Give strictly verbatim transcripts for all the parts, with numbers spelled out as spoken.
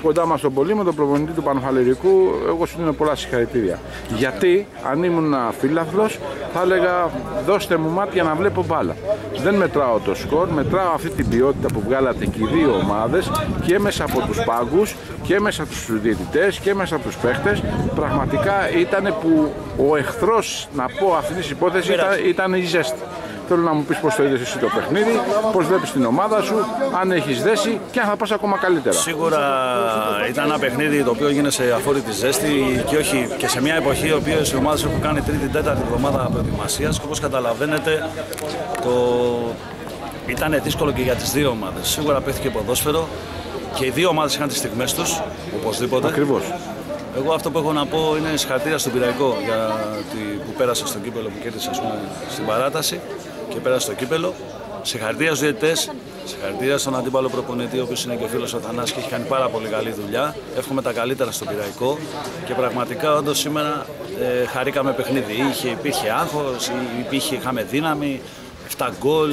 κοντά μας στον Πολύμο, τον προπονητή του Πανφαλαιρικού. Εγώ σου δίνω πολλά συγχαρητήρια. Γιατί αν ήμουν φίλαθλος, θα έλεγα δώστε μου μάτια να βλέπω μπάλα. Δεν μετράω το σκορ, μετράω αυτή την ποιότητα που βγάλατε και οι δύο ομάδες και μέσα από τους πάγκους και μέσα από τους διαιτητές και μέσα από τους παίχτες. Πραγματικά ήταν που ο εχθρός, να πω αυτή τη υπόθεση, ήταν, ήταν η ζέστη. Θέλω να μου πεις πώς το είδες εσύ το παιχνίδι, πώς βλέπεις την ομάδα σου, αν έχεις δέσει και αν θα πας ακόμα καλύτερα. Σίγουρα ήταν ένα παιχνίδι το οποίο έγινε σε αφόρητη ζέστη και όχι και σε μια εποχή οι οποίες οι ομάδες έχουν κάνει τρίτη, τέταρτη εβδομάδα προετοιμασίας και όπως καταλαβαίνετε το... ήταν δύσκολο και για τις δύο ομάδες. Σίγουρα παίχθηκε ποδόσφαιρο και οι δύο ομάδες είχαν τις στιγμές τους, οπωσδήποτε. Ακριβώς. Εγώ αυτό που έχω να πω είναι συγχαρητήρια στον Πειραϊκό για που πέρασε στο κύπελο, που κέρδισε ας πούμε, στην παράταση και πέρασε στο κύπελο. Συγχαρητήρια στους διαιτητές, συγχαρητήρια στον αντίπαλο προπονητή, ο οποίος είναι και φίλος ο Θανάσης και έχει κάνει πάρα πολύ καλή δουλειά. Εύχομαι τα καλύτερα στον Πειραϊκό και πραγματικά όντως σήμερα ε, χαρήκαμε παιχνίδι. Είχε, υπήρχε άγχος, υπήρχε, είχαμε δύναμη. επτά γκολ,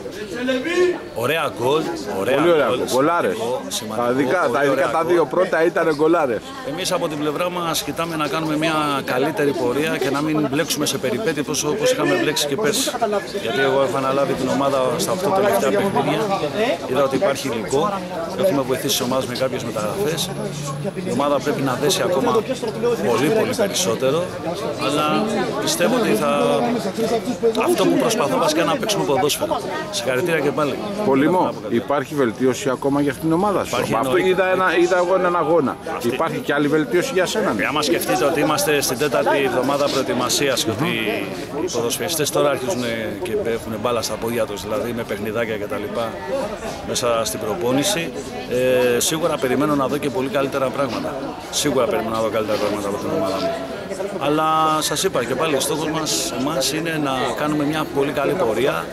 ωραία γκολ, ωραία πολύ ωραία γκολ, γκολάρες. Ειδικά τα, τα δύο πρώτα ήταν γκολάρες. Εμείς από την πλευρά μας κοιτάμε να κάνουμε μια καλύτερη πορεία και να μην μπλέξουμε σε περιπέτειες όπως είχαμε μπλέξει και πέρσι. Γιατί εγώ έχω αναλάβει την ομάδα στα οκτώ τελευταία παιχνίδια, είδα ότι υπάρχει υλικό, έχουμε βοηθήσει τις ομάδες με κάποιες μεταγραφές. Η ομάδα πρέπει να δέσει ακόμα πολύ πολύ περισσότερο, αλλά πιστεύω ότι θα... αυτό που προσπαθώ βασικά να παίξουμε ποδόσφαιρο. Συγχαρητήρια και πάλι. Πολύμο, υπάρχει βελτίωση ακόμα για αυτήν την ομάδα σου? Αυτό εννοεί... είδα, ένα, είδα εγώ έναν αγώνα. Αυτή... Υπάρχει και άλλη βελτίωση για σένα? Και άμα σκεφτείτε ότι είμαστε στην τέταρτη εβδομάδα προετοιμασίας και ότι οι ποδοσφαιριστές τώρα αρχίζουν και έχουν μπάλα στα πόδια τους, δηλαδή με παιχνιδάκια κτλ. Μέσα στην προπόνηση, ε, σίγουρα περιμένω να δω και πολύ καλύτερα πράγματα. Σίγουρα περιμένω να δω καλύτερα πράγματα από την ομάδα μου. Αλλά σας είπα και πάλι, ο στόχος μας εμάς είναι να κάνουμε μια πολύ καλή πορεία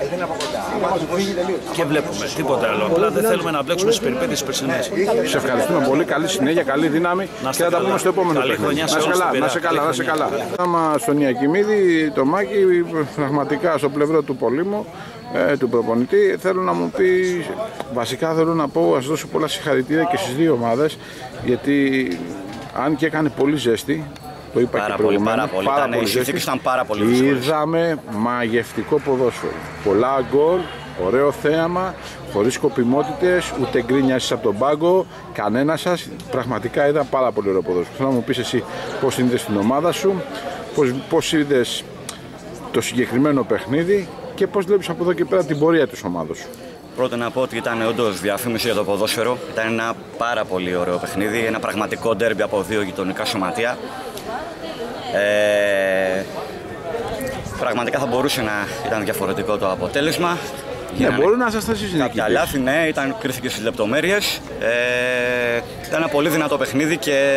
και βλέπουμε τίποτα άλλο. Απλά δεν θέλουμε να μπλέξουμε στις περιπέτειες περσινές. Σε ευχαριστούμε πολύ, καλή συνέχεια, καλή δύναμη και θα τα πούμε στο επόμενο παιχνίδι. Να σε καλά, να σε καλά, να σε καλά. Άμα στον Ιακημίδη, το Μάκη, πραγματικά στο πλευρό του Πολύμου, ε, του προπονητή, θέλω να μου πει, βασικά θέλω να πω, ας δώσω πολλά συγχαρητήρια και στις δύο ομάδες, γιατί αν και έκανε πολύ ζέστη, το είπα πάρα και πολύ, πάρα πολύ, πάρα ήταν, πολύ οι συνθήκες ήταν πάρα πολύ δύσκολες. Είδαμε μαγευτικό ποδόσφαιρο. Πολλά γκολ, ωραίο θέαμα, χωρίς σκοπιμότητες, ούτε γκρίνιασες από τον πάγκο, κανένα σας. Πραγματικά ήταν πάρα πολύ ωραίο ποδόσφαιρο. Θέλω να μου πεις εσύ πώς είδες την ομάδα σου, πώς, πώς είδες το συγκεκριμένο παιχνίδι και πώς βλέπεις από εδώ και πέρα την πορεία της ομάδας σου. Πρώτα να πω ότι ήταν όντως διαφήμιση για το ποδόσφαιρο. Ήταν ένα πάρα πολύ ωραίο παιχνίδι, ένα πραγματικό ντέρμπι από δύο γειτονικά σωματεία. Ε, πραγματικά θα μπορούσε να ήταν διαφορετικό το αποτέλεσμα. Ναι, μπορεί να σας θέσει νικητής. Κάποια λάθη, ναι, ήταν, κρίθηκε στις λεπτομέρειες. Ε, ήταν ένα πολύ δυνατό παιχνίδι και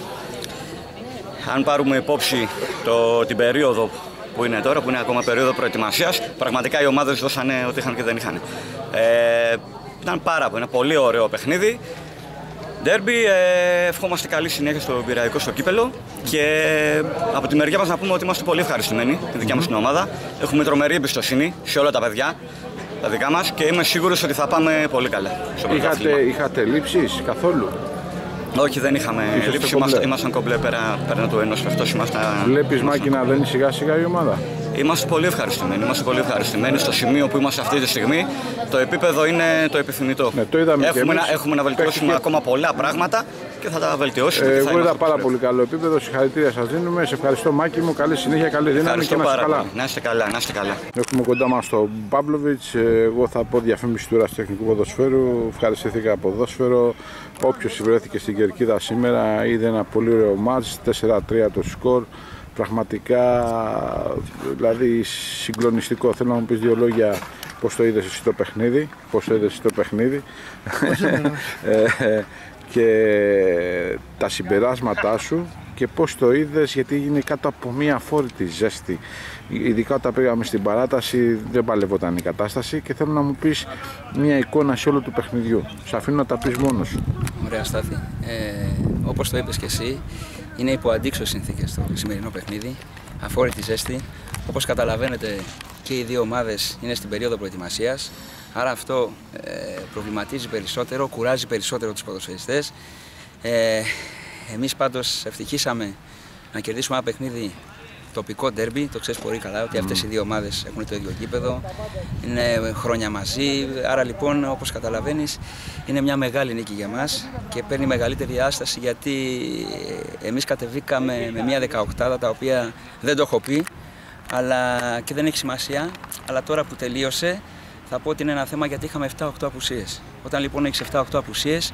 αν πάρουμε υπόψη το, την περίοδο που είναι τώρα, που είναι ακόμα περίοδο προετοιμασίας, πραγματικά οι ομάδες δώσανε ό,τι είχαν και δεν είχαν. Ε, ήταν πάρα πολύ, ένα πολύ ωραίο παιχνίδι. Ντέρμπι, ε, ευχόμαστε καλή συνέχεια στο Πειραϊκό, στο κύπελο και από τη μεριά μας να πούμε ότι είμαστε πολύ ευχαριστημένοι, τη δικιά μας την ομάδα. Έχουμε τρομερή εμπιστοσύνη σε όλα τα παιδιά, τα δικά μας και είμαι σίγουρος ότι θα πάμε πολύ καλά. Είχατε, είχατε λήψεις καθόλου? Όχι, δεν είχαμε λήψη, ήμασταν κομπλέ πέρα, πέρα του ενός αυτός ήμασταν. Βλέπεις Μάκη να δένει σιγά σιγά η ομάδα? Είμαστε πολύ ευχαριστημένοι, είμαστε πολύ ευχαριστημένοι στο σημείο που είμαστε αυτή τη στιγμή. Το επίπεδο είναι το επιθυμητό. Ναι, το είδαμε έχουμε, και να, έχουμε να βελτιώσουμε και... ακόμα πολλά πράγματα και θα τα βελτιώσουμε. Ε, εγώ είδα πάρα πολύ καλό επίπεδο, συγχαρητήρια σας δίνουμε. Σε ευχαριστώ Μάκη μου, καλή συνέχεια, καλή δύναμη και να είστε καλά. Να είστε καλά, να είστε καλά. Έχουμε κοντά μας τον Παύλοβιτς, εγώ θα πω διαφήμιση του Ερασιτεχνικού Ποδοσφαίρου. Ευχαριστήθηκα από ποδόσφαιρο. Όποιος βρέθηκε στην Κερκίδα σήμερα είδε ένα πολύ ωραίο μάτς, τέσσερα τρία το σκορ. Πραγματικά, δηλαδή συγκλονιστικό. Θέλω να μου πεις δύο λόγια πώς το είδες εσύ το παιχνίδι, πώς το είδες εσύ το παιχνίδι ε, και τα συμπεράσματά σου και πώς το είδες, γιατί έγινε κάτω από μια αφόρητη ζέστη. Ειδικά όταν πήγαμε στην παράταση δεν παλευόταν η κατάσταση και θέλω να μου πεις μια εικόνα σε όλο του παιχνιδιού. Σ' αφήνω να τα πεις μόνος σου. Ωραία Στάθη, ε, όπως το είπες και εσύ, είναι υπό αντίξωες συνθήκες το σημερινό παιχνίδι, αφόρητη ζέστη. Όπως καταλαβαίνετε και οι δύο ομάδες είναι στην περίοδο προετοιμασίας, άρα αυτό ε, προβληματίζει περισσότερο, κουράζει περισσότερο τους ποδοσφαιριστές Ε, εμείς πάντως ευτυχήσαμε να κερδίσουμε ένα παιχνίδι τοπικό ντέρμπι. Το ξέρεις πολύ καλά ότι αυτές οι δύο ομάδες έχουν το ίδιο γήπεδο, είναι χρόνια μαζί. Άρα λοιπόν, όπως καταλαβαίνεις, είναι μια μεγάλη νίκη για μας και παίρνει μεγαλύτερη διάσταση, γιατί εμείς κατεβήκαμε με μια δεκαοκτάδα, τα οποία δεν το έχω πει αλλά και δεν έχει σημασία. Αλλά τώρα που τελείωσε, θα πω ότι είναι ένα θέμα, γιατί είχαμε επτά οκτώ απουσίες. Όταν λοιπόν έχεις επτά οκτώ απουσίες,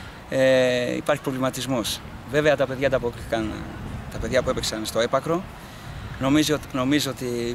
ε, υπάρχει προβληματισμός. Βέβαια τα παιδιά τα αποκρίθηκαν, τα παιδιά που έπαιξαν στο έπακρο. Νομίζω, νομίζω ότι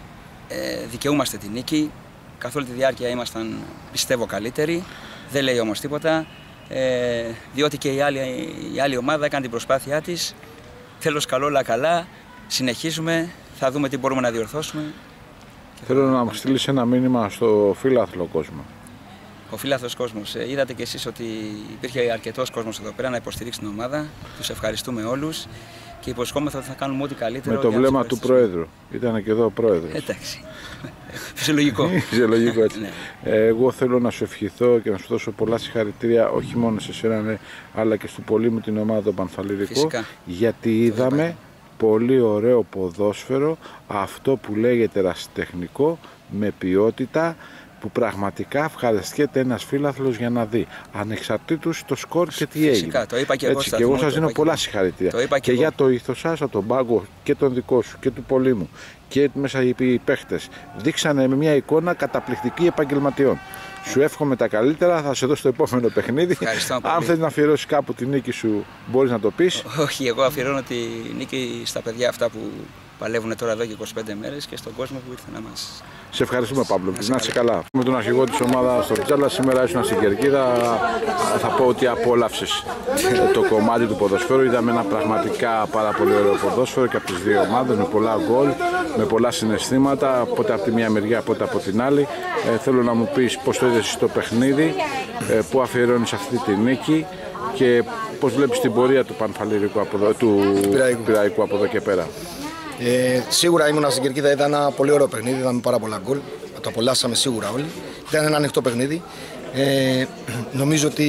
ε, δικαιούμαστε τη νίκη. Καθ' όλη τη διάρκεια ήμασταν, πιστεύω, καλύτεροι. Δεν λέει όμως τίποτα, ε, διότι και η άλλη, η άλλη ομάδα έκανε την προσπάθειά της. Τέλος καλό, όλα καλά. Συνεχίζουμε, θα δούμε τι μπορούμε να διορθώσουμε. Θέλω να μου στείλεις ένα μήνυμα στο φίλαθλο κόσμο. Ο φίλαθλος κόσμος, ε, είδατε κι εσείς ότι υπήρχε αρκετός κόσμος εδώ πέρα να υποστηρίξει την ομάδα. Τους ευχαριστούμε όλους και υποσχόμεθα ότι θα κάνουμε ό,τι καλύτερο. Με το βλέμμα του Πρόεδρου. Ήταν και εδώ ο Πρόεδρος. Εντάξει. Φυσιολογικό. Φυσιολογικό, έτσι. Ναι. Εγώ θέλω να σου ευχηθώ και να σου δώσω πολλά συγχαρητήρια, όχι μόνο σε σένα, ναι, αλλά και στο πολύ μου την ομάδα του Πανφαλιρικού. Γιατί είδαμε πολύ ωραίο ποδόσφαιρο, αυτό που λέγεται ερασιτεχνικό, με ποιότητα, που πραγματικά ευχαριστιέται ένας φίλαθλος για να δει, ανεξαρτήτως το σκορ και τι έγινε. Φυσικά, το είπα και εγώ. Έτσι, και εγώ σας δίνω πολλά συγχαρητήρια. Και, και για το ήθος σας, από τον πάγκο και τον δικό σου και του Πολύμου και μέσα οι παίχτες, δείξανε με μια εικόνα καταπληκτική επαγγελματιών. Σου εύχομαι τα καλύτερα, θα σε δώσω το επόμενο παιχνίδι. Αν θέλεις να αφιερώσεις κάπου τη νίκη σου, μπορείς να το πεις. Όχι, εγώ αφιερώνω τη νίκη στα παιδιά αυτά που παλεύουν τώρα εδώ και είκοσι πέντε μέρες και στον κόσμο που ήρθε να μας. Σε ευχαριστούμε, Παύλο. Να είσαι καλά. Με τον αρχηγό της ομάδας στο Πιτσάλα, σήμερα ήσουν στην Κερκίδα. Θα πω ότι απόλαυσες το κομμάτι του ποδοσφαίρου. Είδαμε ένα πραγματικά πάρα πολύ ωραίο ποδόσφαιρο και από τις δύο ομάδες, με πολλά γκολ, με πολλά συναισθήματα, πότε από τη μία μεριά, πότε από την άλλη. Ε, θέλω να μου πεις πώς το είδες στο παιχνίδι, ε, πού αφιερώνεις αυτή τη νίκη και πώς βλέπεις την πορεία του Πανφαλιρικού από εδώ, του Πειραϊκού από εδώ και πέρα. Ε, σίγουρα ήμουν στην Κερκίδα, ήταν ένα πολύ ωραίο παιχνίδι, είδαμε πάρα πολλά γκολ, το απολαύσαμε σίγουρα όλοι. Ήταν ένα ανοιχτό παιχνίδι. Ε, νομίζω ότι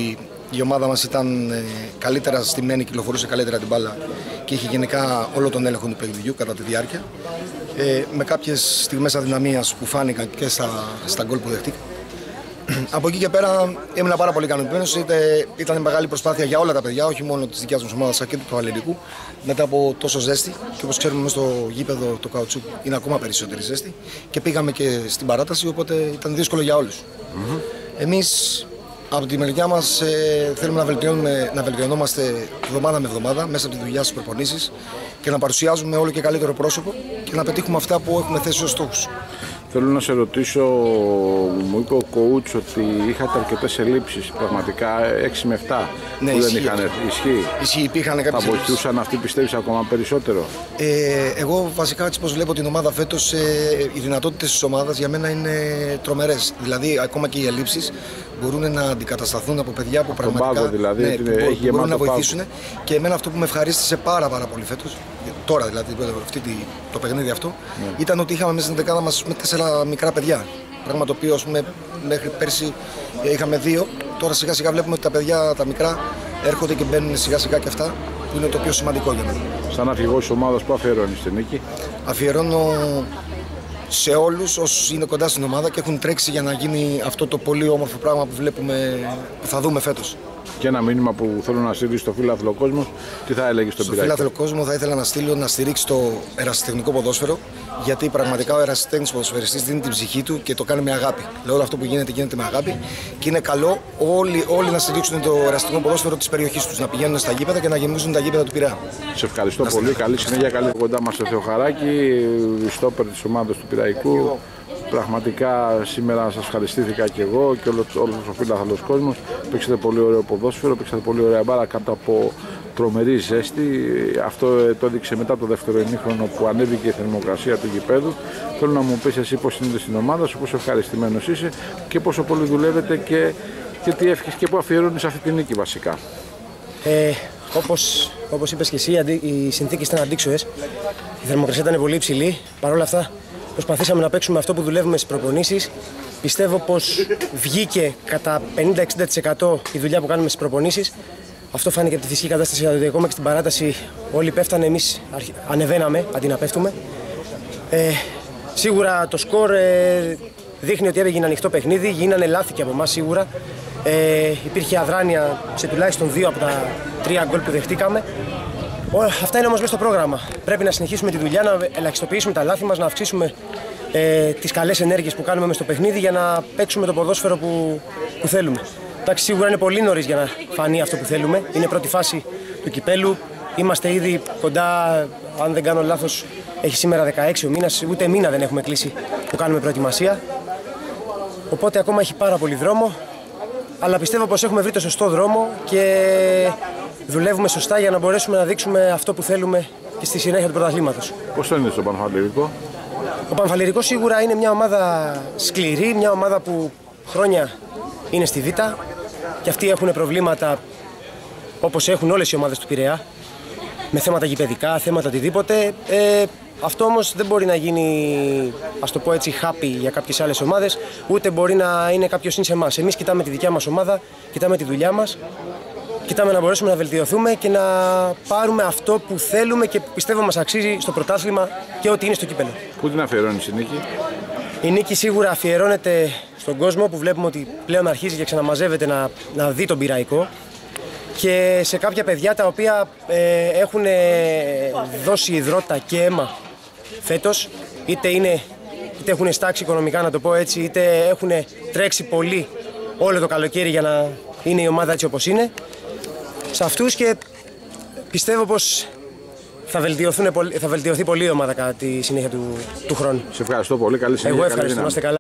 η ομάδα μας ήταν ε, καλύτερα στημένη, κυκλοφορούσε καλύτερα την μπάλα και είχε γενικά όλο τον έλεγχο του παιχνιδιού κατά τη διάρκεια. Ε, με κάποιες στιγμές αδυναμίας που φάνηκαν και στα, στα γκολ που δεχτήκα. Από εκεί και πέρα ήμουν πάρα πολύ ικανοποιημένος. Ήταν μεγάλη προσπάθεια για όλα τα παιδιά, όχι μόνο της δικιάς μας ομάδας, αλλά και του Πανφαλιρικού. Μετά από τόσο ζέστη, και όπως ξέρουμε, μέσα στο γήπεδο το καουτσούκ είναι ακόμα περισσότερη ζέστη. Και πήγαμε και στην παράταση, οπότε ήταν δύσκολο για όλους. Mm-hmm. Εμείς από τη μεριά μας ε, θέλουμε να, βελτιώνουμε, να βελτιωνόμαστε εβδομάδα με εβδομάδα μέσα από τη δουλειά στις προπονήσεις και να παρουσιάζουμε όλο και καλύτερο πρόσωπο και να πετύχουμε αυτά που έχουμε θέσει ως στόχους. Θέλω να σε ρωτήσω, μου είπε ο coach ότι είχατε αρκετές ελλείψεις, πραγματικά έξι με επτά ναι, που ισχύει, δεν είχαν έρθει. Ισχύει. Ισχύει, υπήρχαν κάποιες. Θα βοηθούσαν αυτοί, πιστεύεις, ακόμα περισσότερο? Ε, εγώ βασικά, έτσι πως βλέπω την ομάδα φέτος, ε, οι δυνατότητες της ομάδας για μένα είναι τρομερές. Δηλαδή, ακόμα και οι ελλείψεις μπορούν να αντικατασταθούν από παιδιά που πραγματικά τον πάγο, δηλαδή, ναι, που μπορούν, μπορούν να βοηθήσουν. Και εμένα αυτό που με ευχαρίστησε πάρα, πάρα πολύ φέτος, τώρα δηλαδή, αυτή, το παιχνίδι αυτό, ναι, ήταν ότι είχαμε μέσα στην δεκάδα μας με τέσσερα μικρά παιδιά. Πράγμα το οποίο, ας πούμε, μέχρι πέρσι είχαμε δύο. Τώρα σιγά σιγά βλέπουμε ότι τα παιδιά τα μικρά έρχονται και μπαίνουν σιγά σιγά και αυτά, που είναι το πιο σημαντικό για μένα. Σαν αρχηγός της ομάδας, που αφιερώνεις την νίκη? Αφιερώνω σε όλους όσους είναι κοντά στην ομάδα και έχουν τρέξει για να γίνει αυτό το πολύ όμορφο πράγμα που βλέπουμε, που θα δούμε φέτος. Και ένα μήνυμα που θέλω να στείλει στο φίλαθλο κόσμο, τι θα έλεγε στον Πειραϊκό? Στο φίλαθλο κόσμο θα ήθελα να στείλω να στηρίξει το ερασιτεχνικό ποδόσφαιρο, γιατί πραγματικά ο ερασιτέχνης ποδοσφαιριστής δίνει την ψυχή του και το κάνει με αγάπη. Λέω, όλο αυτό που γίνεται γίνεται με αγάπη και είναι καλό όλοι, όλοι να στηρίξουν το ερασιτεχνικό ποδόσφαιρο της περιοχής τους, να πηγαίνουν στα γήπεδα και να γεμίζουν τα γήπεδα του Πειραιά. Σε ευχαριστώ να πολύ. Καλή συνέχεια. Καλή κοντά μας στο Θεοχαράκη, στόπερ της ομάδας του Πειραϊκού. Πραγματικά σήμερα σας ευχαριστήθηκα και εγώ και όλος, όλος ο φίλαθλος κόσμος. Παίξατε πολύ ωραίο ποδόσφαιρο, παίξατε πολύ ωραία μπάλα κάτω από τρομερή ζέστη. Αυτό το έδειξε μετά το δεύτερο ημίχρονο που ανέβηκε η θερμοκρασία του γηπέδου. Θέλω να μου πεις εσύ πώς είναι στην ομάδα σου, πόσο ευχαριστημένος είσαι και πόσο πολύ δουλεύετε και, και τι εύχεσαι και πού αφιερώνεις αυτή τη νίκη βασικά. Ε, όπως, όπως είπες και εσύ, οι συνθήκες ήταν αντίξωες, η θερμοκρασία ήταν πολύ υψηλή. Παρ' όλα αυτά, προσπαθήσαμε να παίξουμε αυτό που δουλεύουμε στις προπονήσεις. Πιστεύω πως βγήκε κατά πενήντα με εξήντα τοις εκατό η δουλειά που κάνουμε στις προπονήσεις. Αυτό φάνηκε από τη φυσική κατάσταση, ότι ακόμα και στην παράταση όλοι πέφτανε, εμείς ανεβαίναμε αντί να πέφτουμε. Ε, σίγουρα το σκορ ε, δείχνει ότι έγινε ανοιχτό παιχνίδι, γίνανε λάθη και από εμάς σίγουρα. Ε, υπήρχε αδράνεια σε τουλάχιστον δύο από τα τρία γκολ που δεχτήκαμε. Αυτά είναι όμως μέσα στο πρόγραμμα. Πρέπει να συνεχίσουμε τη δουλειά, να ελαχιστοποιήσουμε τα λάθη μας, να αυξήσουμε ε, τις καλές ενέργειες που κάνουμε μέσα στο παιχνίδι για να παίξουμε το ποδόσφαιρο που, που θέλουμε. Εντάξει, σίγουρα είναι πολύ νωρίς για να φανεί αυτό που θέλουμε. Είναι πρώτη φάση του κυπέλου. Είμαστε ήδη κοντά, αν δεν κάνω λάθος, έχει σήμερα δεκαέξι ο μήνας, ούτε μήνα δεν έχουμε κλείσει που κάνουμε προετοιμασία. Οπότε ακόμα έχει πάρα πολύ δρόμο, αλλά πιστεύω πως έχουμε βρει το σωστό δρόμο και δουλεύουμε σωστά για να μπορέσουμε να δείξουμε αυτό που θέλουμε και στη συνέχεια του πρωταθλήματος. Πώς το είναι στο Πανφαλιρικό? Ο Πανφαλιρικός σίγουρα είναι μια ομάδα σκληρή, μια ομάδα που χρόνια είναι στη Β' και αυτοί έχουν προβλήματα όπως έχουν όλες οι ομάδες του Πειραιά, με θέματα γηπεδικά, θέματα οτιδήποτε. Ε, αυτό όμως δεν μπορεί να γίνει, ας το πω έτσι, happy για κάποιες άλλες ομάδες, ούτε μπορεί να είναι κάποιος συν σε εμάς. Εμείς κοιτάμε τη δικιά μας ομάδα, κοιτάμε τη δουλειά μας, κοιτάμε να μπορέσουμε να βελτιωθούμε και να πάρουμε αυτό που θέλουμε και πιστεύω μας αξίζει στο πρωτάθλημα και ό,τι είναι στο κύπελλο. Πού την αφιερώνεις η νίκη? Η νίκη σίγουρα αφιερώνεται στον κόσμο που βλέπουμε ότι πλέον αρχίζει και ξαναμαζεύεται να, να δει τον Πειραϊκό και σε κάποια παιδιά τα οποία ε, έχουν δώσει υδρότα και αίμα φέτος, είτε, είναι, είτε έχουν στάξει οικονομικά να το πω έτσι, είτε έχουν τρέξει πολύ όλο το καλοκαίρι για να είναι η ομάδα έτσι όπως είναι. Σε αυτούς και πιστεύω πως θα, θα βελτιωθεί πολύ η ομάδα κατά τη συνέχεια του, του χρόνου. Σε ευχαριστώ πολύ, καλή συνέχεια. Εγώ ευχαριστώ, να είστε καλά.